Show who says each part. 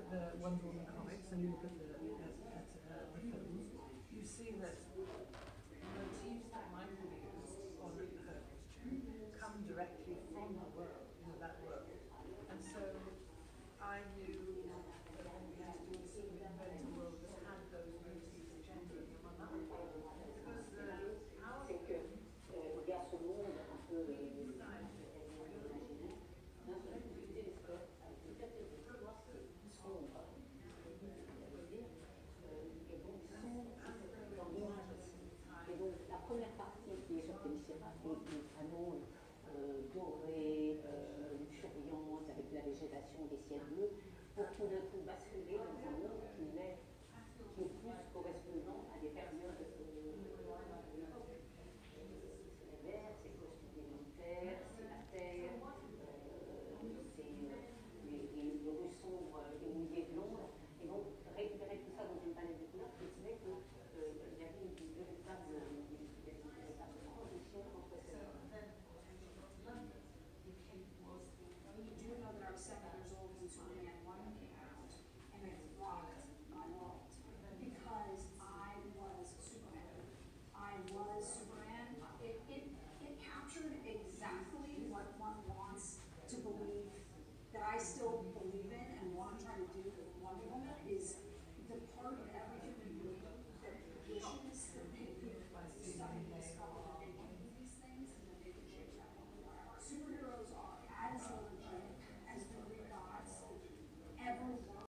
Speaker 1: the Wonder Woman comics and you look at the films, you see that motifs that Michael used on her costume come directly from the world, that world. And so I knew that I wanted to do sort of invent a world that had those motifs generally on my mind. Because our
Speaker 2: C'est que regarde ce monde un peu imaginaire, d'un seul coup du télescope, avec le cathédrale qui sombre, et donc sombre dans l'image aussi. Et donc la première partie qui est sur Téléchéra est des panneaux dorés, luxuriantes, avec la végétation des ciels bleus, pour tout d'un coup basculer dans un monde